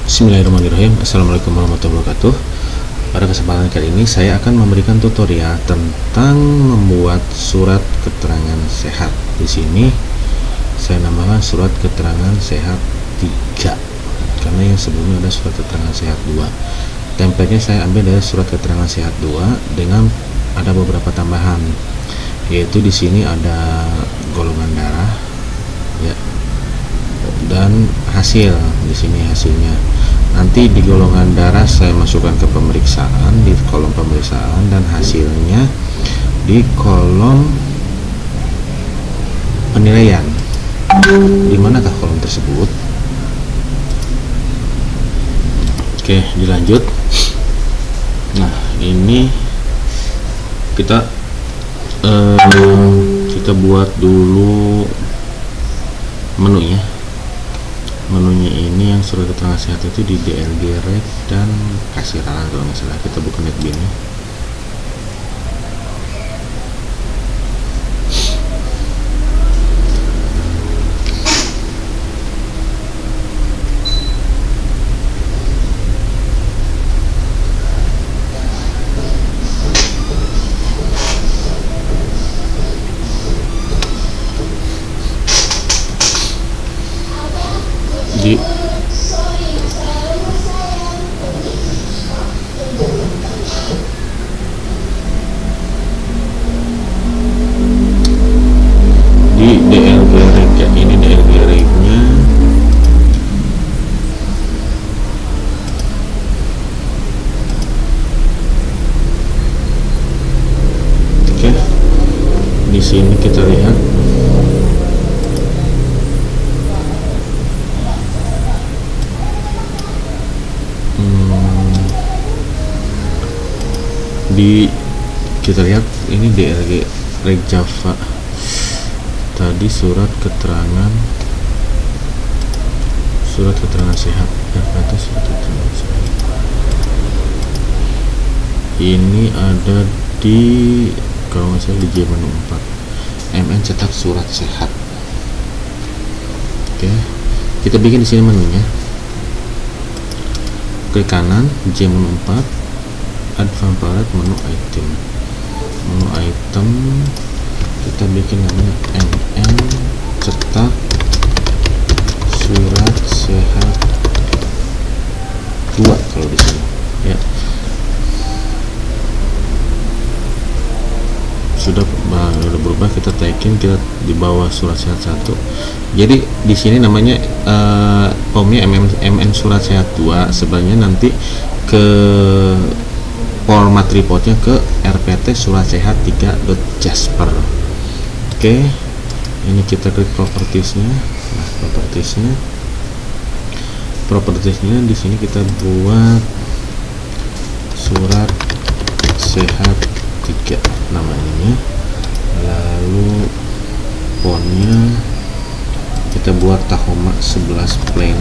Bismillahirrahmanirrahim. Assalamualaikum warahmatullahi wabarakatuh. Pada kesempatan kali ini saya akan memberikan tutorial tentang membuat surat keterangan sehat. Di sini saya namakan surat keterangan sehat 3 karena yang sebelumnya ada surat keterangan sehat 2. Template-nya saya ambil dari surat keterangan sehat 2 dengan ada beberapa tambahan, yaitu di sini ada golongan darah ya, dan hasil. Di sini hasilnya. Nanti di golongan darah saya masukkan ke pemeriksaan di kolom pemeriksaan, dan hasilnya di kolom penilaian. Di manakah kolom tersebut? Oke, dilanjut. Nah, ini kita buat dulu menunya. Menunya ini yang surat keterangan sehat itu di DLG Reg dan Kasiran kalau nggak salah. Kita buka netbin-nya. Di DLG Reg ya, ini DLG Reg-nya. Oke, di sini kita lihat kita lihat ini DLG Reg Java. Tadi surat keterangan sehat atau surat keterangan sehat ini ada di, kalau nggak salah, di J-menu 4 MN cetak surat sehat. Oke, kita bikin di sini menunya. Klik kanan J-menu 4, advance palette, menu item kita bikin namanya MN cetak surat sehat 2 kalau di sini ya. Sudah berubah, kita tagin, kita di bawah surat sehat 1. Jadi di sini namanya formnya MN surat sehat 2. Sebenarnya nanti ke format reportnya ke RPT surat sehat 3.jasper. Oke, ini kita klik propertiesnya. Nah, propertiesnya di sini kita buat surat sehat 3 namanya. Lalu fontnya kita buat Tahoma 11 plain.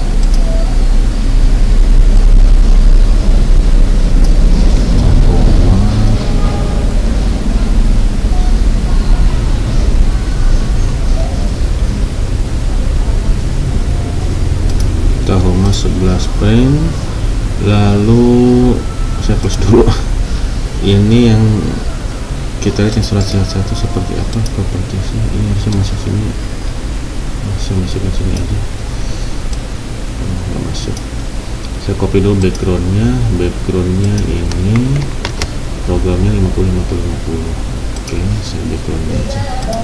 Tahoma 11 plain. Lalu saya close dulu. Ini yang kita lihat yang surat sehat 1 seperti apa propertiesnya. Ini harusnya masuk sini, saya masukkan sini aja. Nggak masuk. Saya copy dulu backgroundnya ini programnya 50. Oke, saya backgroundnya aja.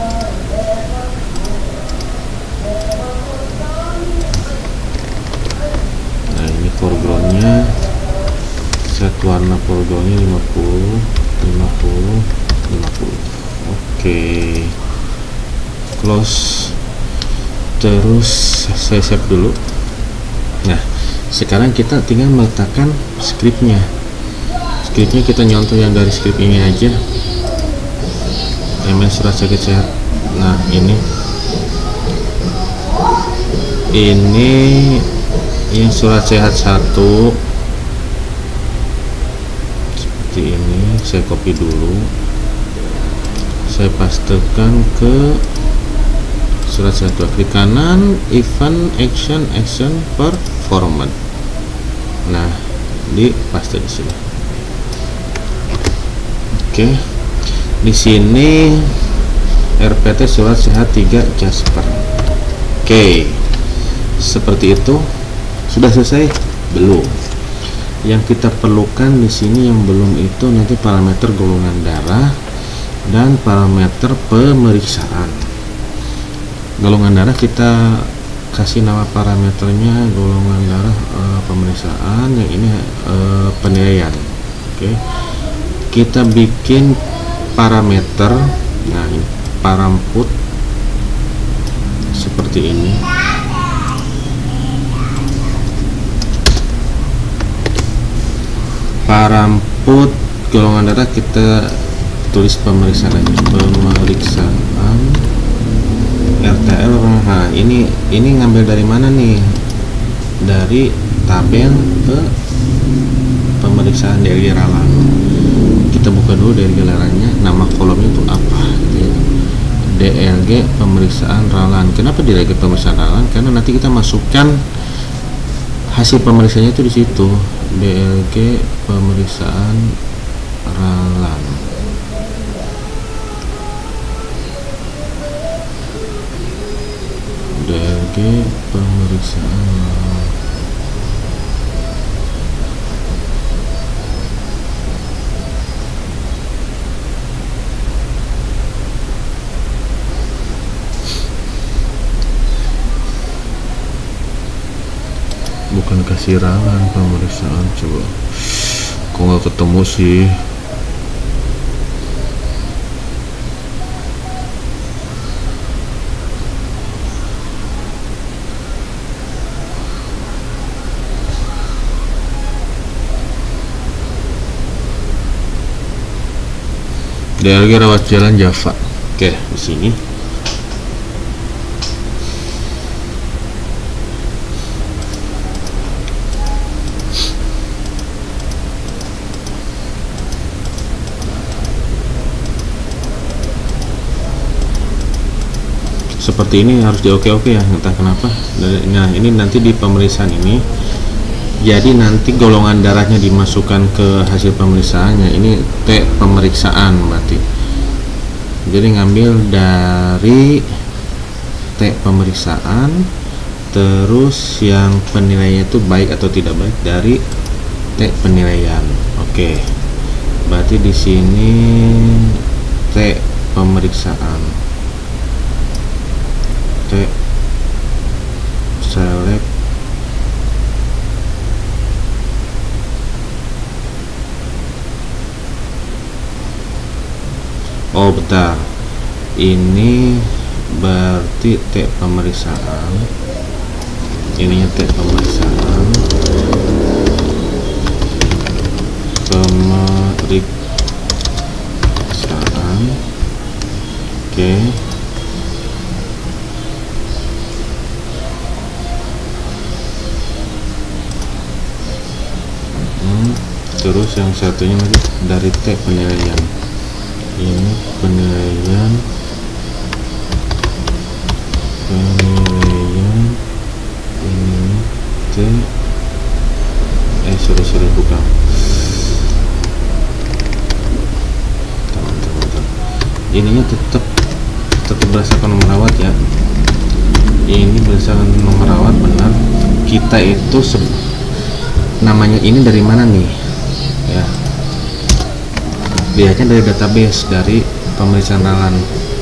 Nah, ini foregroundnya, set warna foregroundnya 50. Oke, close. Terus saya save dulu. Nah, sekarang kita tinggal meletakkan scriptnya kita nyontoh yang dari script ini aja, MN surat sakit sehat. Nah, ini yang surat sehat 1 seperti ini. Saya copy dulu, saya pastekan ke surat 1. Klik kanan event action per format. Nah, di paste di sini. Oke, di sini RPT surat sehat 3 Jasper. Oke, seperti itu. Sudah selesai? Belum. Yang kita perlukan di sini yang belum itu nanti parameter golongan darah dan parameter pemeriksaan. Golongan darah kita kasih nama parameternya golongan darah, pemeriksaan, yang ini penilaian. Oke, kita bikin parameter. Nah, ini paramput seperti ini. Paramput golongan darah kita tulis pemeriksaan aja, pemeriksaan RTL. Nah, ini ngambil dari mana nih? Dari tabel pemeriksaan DLG Ralan. Kita buka dulu DLG Ralannya, nama kolomnya itu apa gitu ya. DLG pemeriksaan Ralan. Kenapa DLG pemeriksaan Ralan? Karena nanti kita masukkan hasil pemeriksaannya itu di situ. DLG pemeriksaan Ralan. DLG pemeriksaan Ralan. Bukan kasih Ralan pemeriksaan, coba kok nggak ketemu sih. DLG rawat jalan Java. Oke, di sini seperti ini harus di oke ya, entah kenapa. Nah, ini nanti di pemeriksaan ini, jadi nanti golongan darahnya dimasukkan ke hasil pemeriksaannya. Ini T pemeriksaan berarti, jadi ngambil dari T pemeriksaan, terus yang penilaiannya itu baik atau tidak baik dari T penilaian. Oke, berarti di sini T pemeriksaan, select bentar, ini berarti T pemeriksaan, ininya T pemeriksaan, oke. Terus yang satunya lagi dari T penilaian, ini penilaian ini T sorry bukan, teman-teman, ininya tetap berdasarkan nomor rawat ya. Ini berdasarkan nomor rawat, benar. Kita itu namanya ini dari mana nih ya, lihatnya dari database, dari pemeriksaan Ralan.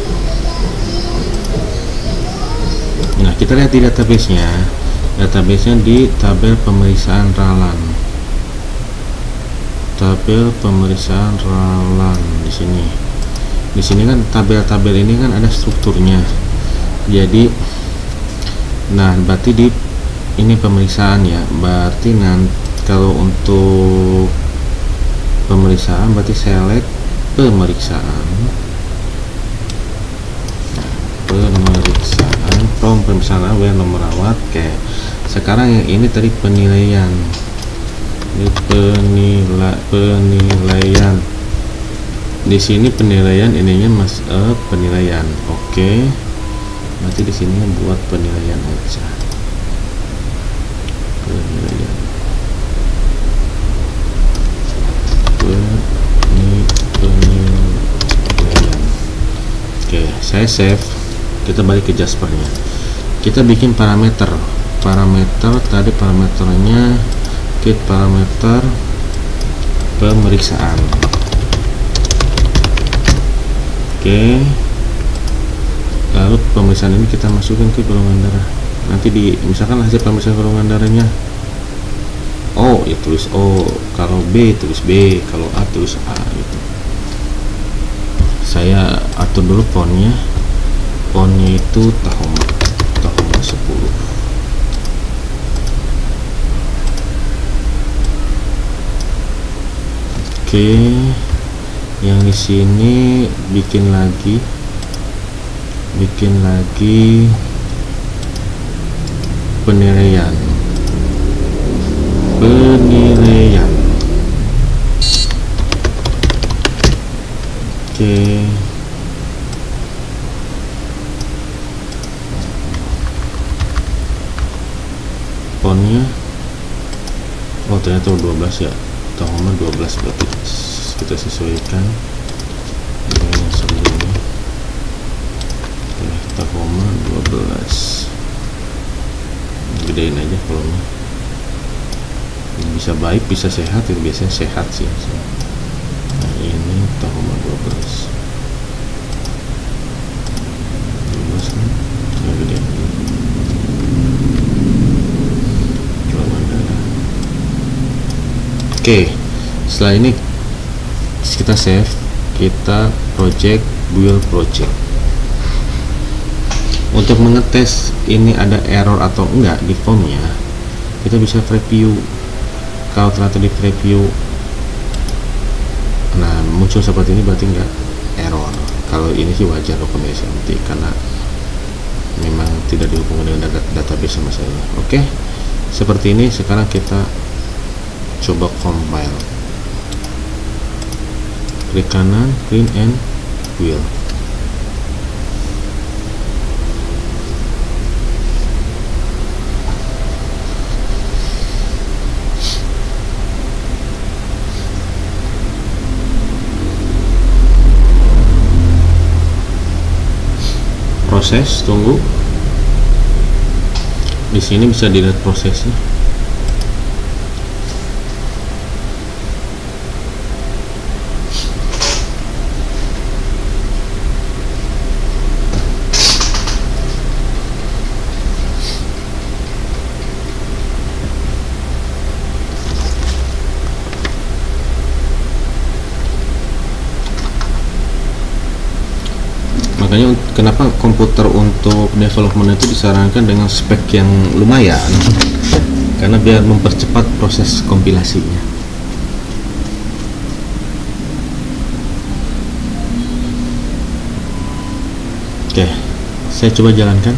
Nah, kita lihat di databasenya di tabel pemeriksaan Ralan, tabel pemeriksaan Ralan di sini kan tabel-tabel ini kan ada strukturnya. Jadi nah, berarti di ini pemeriksaan ya, berarti nanti kalau untuk pemeriksaan berarti select pemeriksaan, pemeriksaan nomor rawat. Oke, sekarang yang ini tadi penilaian, ini penilaian di sini penilaian, ininya penilaian. Oke, berarti di sini buat penilaian aja, penilaian. Saya save, kita balik ke Jaspernya, kita bikin parameter tadi. Parameternya kit parameter pemeriksaan. Oke, lalu pemeriksaan ini kita masukkan ke golongan darah. Nanti misalkan hasil pemeriksaan golongan darahnya O, ya tulis O, kalau B tulis B, kalau A tulis A gitu. Saya atur dulu fontnya itu Tahoma 10. Oke, yang di sini bikin lagi penilaian. Oke, fontnya ternyata 12 ya, Tahoma 12, berarti kita sesuaikan dengan yang sebelumnya. Tahoma 12, gedein aja kolomnya. Bisa baik bisa sehat, itu biasanya sehat sih. Nah ini Tahoma 12 kan ya, gedein. Oke, setelah ini kita save, kita build project. Untuk mengetes ini ada error atau enggak di formnya, kita bisa preview. Kalau ternyata di preview nah muncul seperti ini, berarti enggak error. Kalau ini sih wajar rekomendasi nanti, karena memang tidak dihubungkan dengan database sama saya. Oke, seperti ini. Sekarang kita coba compile, klik kanan, clean and build. Proses, tunggu. Di sini bisa dilihat prosesnya. Makanya kenapa komputer untuk development itu disarankan dengan spek yang lumayan, karena biar mempercepat proses kompilasinya. Oke, saya coba jalankan.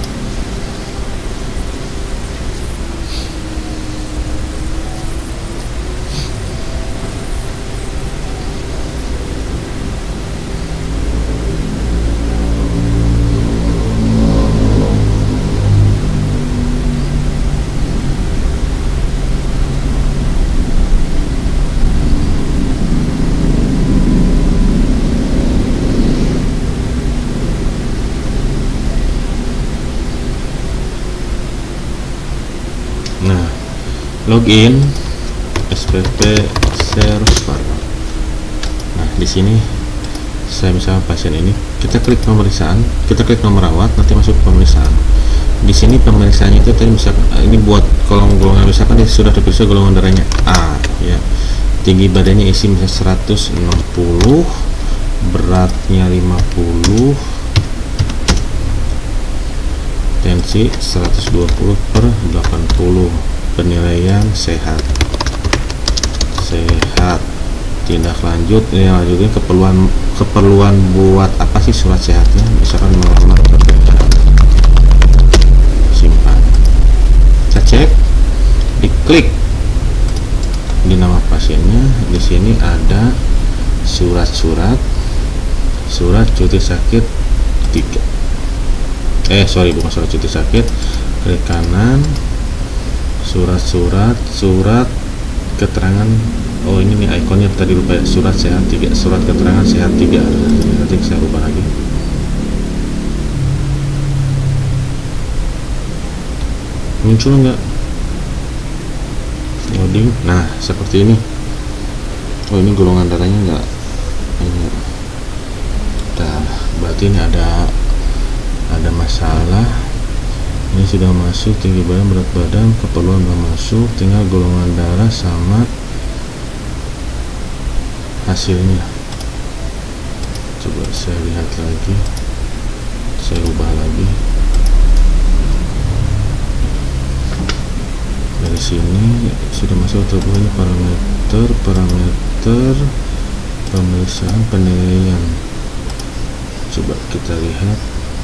Nah, login SPP server. Nah, di sini saya misalnya pasien ini, kita klik pemeriksaan, kita klik nomor rawat, nanti masuk ke pemeriksaan. Di sini pemeriksaannya itu tadi misalkan ini buat golongan, misalkan dia sudah diperiksa golongan darahnya A, ya. Tinggi badannya isi misalnya 160, beratnya 50, tensi 120/80, penilaian sehat, tindak lanjut. Ini lanjutnya keperluan buat apa sih surat sehatnya, misalkan melamar pekerjaan, simpan. Kita cek, diklik di nama pasiennya. Di sini ada surat cuti sakit 3. Bukan surat cuti sakit. Klik kanan, surat keterangan. Oh, ini nih ikonnya tadi lupa ya, surat sehat 3, surat keterangan sehat 3. Nanti saya ubah lagi. muncul nggak? Loading. Nah, seperti ini. Oh, ini golongan darahnya nggak ini. Nah, berarti ini ada masalah. Ini sudah masuk, tinggi badan, berat badan, keperluan sudah masuk, tinggal golongan darah sama hasilnya. Coba saya lihat lagi, saya ubah lagi. Dari sini sudah masuk terbuka parameter pemeriksaan penilaian. Coba kita lihat.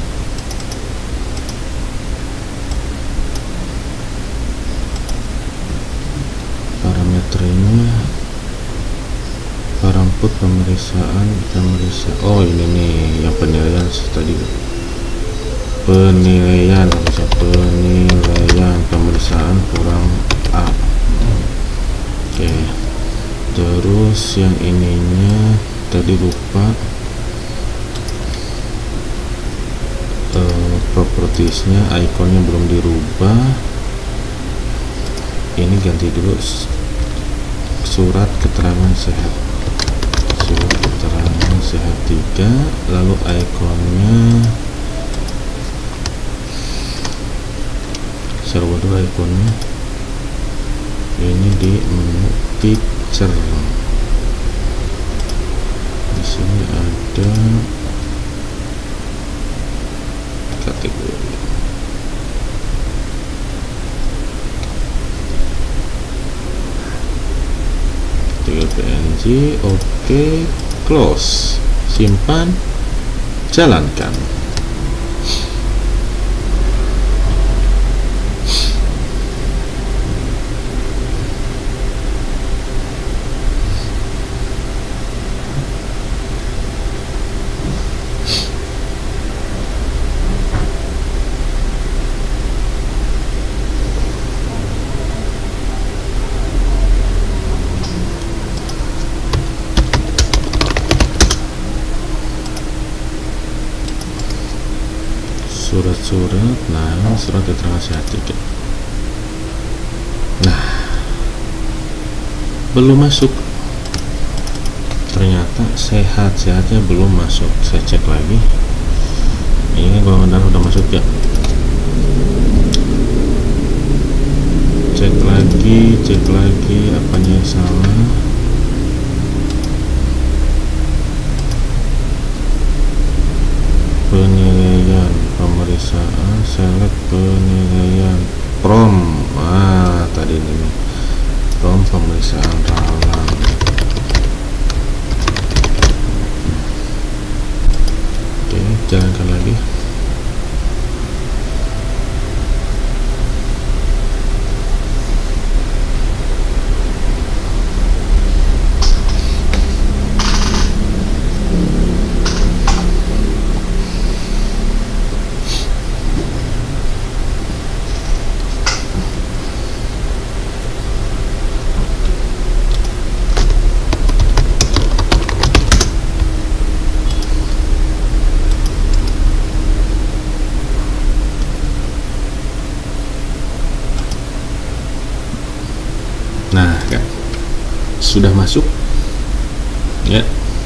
Parameternya paramput pemeriksaan. Oh, ini nih yang penilaian tadi. Penilaian pemeriksaan kurang A. Oke. Terus yang ininya tadi lupa, propertiesnya, ikonnya belum dirubah. Ini ganti dulu, surat keterangan sehat, surat keterangan sehat 3, lalu ikonnya saya ubah dulu ikonnya. Ini di menu picture, di sini ada kategori. PNG. Oke, close, simpan, jalankan. Surat-surat, nah surat keterangan sehat 3. Nah, belum masuk, ternyata sehatnya belum masuk. Saya cek lagi, ini golongan darah udah masuk ya. Cek lagi apanya yang salah. Penilaian pemeriksaan, select penilaian prom. Tadi ini prom pemeriksaan ralang. Oke, jalankan lagi. Nah, kan sudah masuk ya,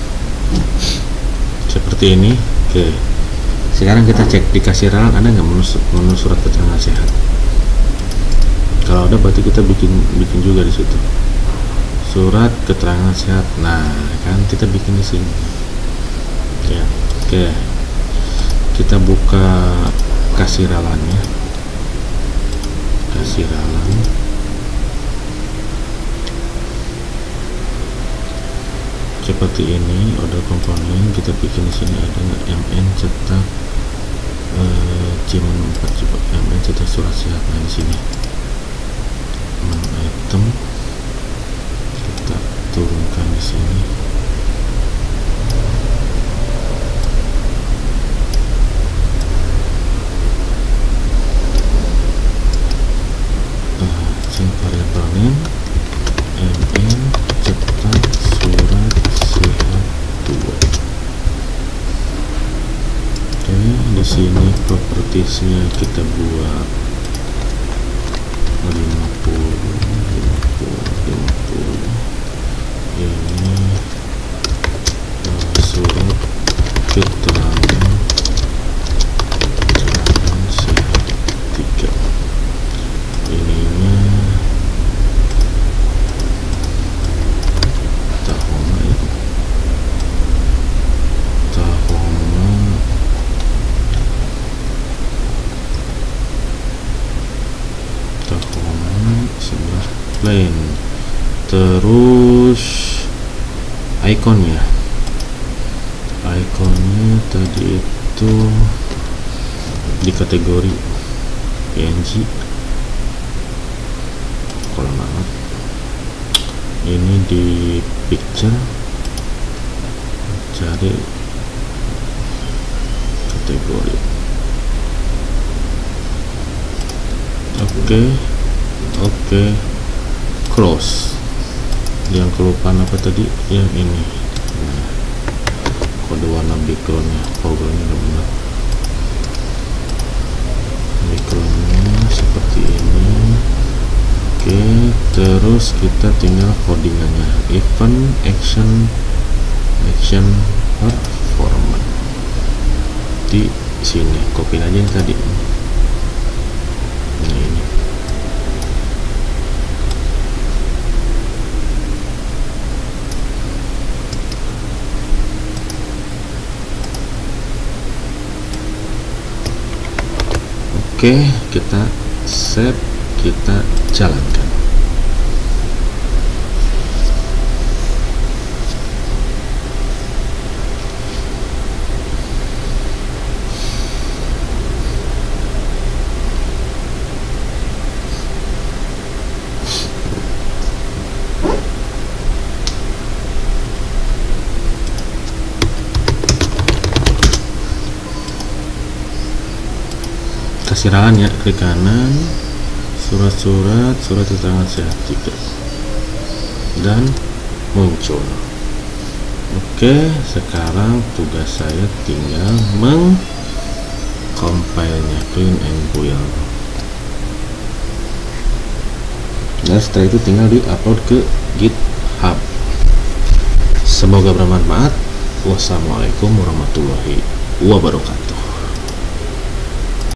seperti ini. Oke, sekarang kita cek di kasir ralang ada nggak menu surat keterangan sehat. Kalau ada berarti kita bikin juga di situ surat keterangan sehat. Nah, kan kita bikin di sini ya. Oke, kita buka kasir ralangnya, kasir ralang. Seperti ini, order komponen kita bikin di sini. Ada nggak MN cetak Cimen 4, coba MN cetak surat sehat. Nah, di sini item kita turunkan di sini. Cek variabel name MN cetak surat sehat 2. Oke, di sini propertiesnya kita buat ini surat keterangan sehat 3. Ininya sebelah plain, terus ikonnya tadi itu di kategori PNG kolam banget, ini di picture, cari kategori. Oke, close. Yang kelupaan apa tadi? Yang ini. Nah, kode warna backgroundnya, foregroundnya udah benar. Backgroundnya seperti ini. Oke, terus kita tinggal codingannya. Event action performance. Di sini, copy aja yang tadi. Nah, ini. Oke, kita save, kita jalankan. Kasih ya, klik kanan, surat keterangan sehat 3 dan muncul. Oke, sekarang tugas saya tinggal mengcompile-nya, clean and build. Dan setelah itu tinggal di-upload ke GitHub. Semoga bermanfaat. Wassalamualaikum warahmatullahi wabarakatuh.